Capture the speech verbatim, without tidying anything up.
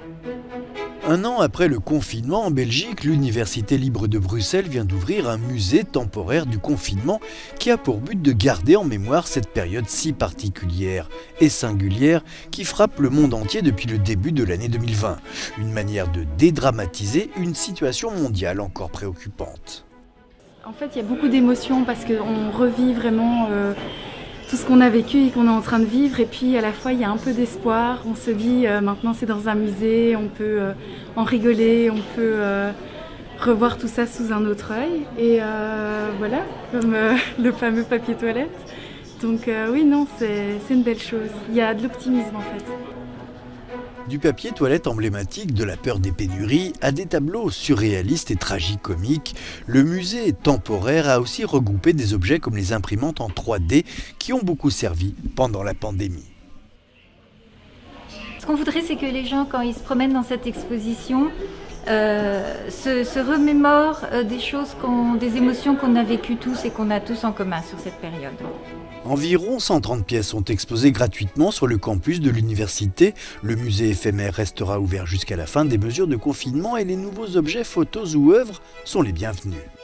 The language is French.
Un an après le confinement en Belgique, l'Université libre de Bruxelles vient d'ouvrir un musée temporaire du confinement qui a pour but de garder en mémoire cette période si particulière et singulière qui frappe le monde entier depuis le début de l'année deux mille vingt. Une manière de dédramatiser une situation mondiale encore préoccupante. En fait, il y a beaucoup d'émotions parce qu'on revit vraiment euh, tout ce qu'on a vécu et qu'on est en train de vivre. Et puis à la fois, il y a un peu d'espoir. On se dit, euh, maintenant c'est dans un musée, on peut euh, en rigoler, on peut euh, revoir tout ça sous un autre œil. Et euh, voilà, comme euh, le fameux papier toilette. Donc euh, oui, non, c'est une belle chose. Il y a de l'optimisme en fait. Du papier toilette emblématique de la peur des pénuries à des tableaux surréalistes et tragicomiques, le musée temporaire a aussi regroupé des objets comme les imprimantes en trois D qui ont beaucoup servi pendant la pandémie. Ce qu'on voudrait, c'est que les gens, quand ils se promènent dans cette exposition, euh, se, se remémorent euh, des choses, qu'on, des émotions qu'on a vécues tous et qu'on a tous en commun sur cette période. Environ cent trente pièces sont exposées gratuitement sur le campus de l'université. Le musée éphémère restera ouvert jusqu'à la fin des mesures de confinement et les nouveaux objets, photos ou œuvres sont les bienvenus.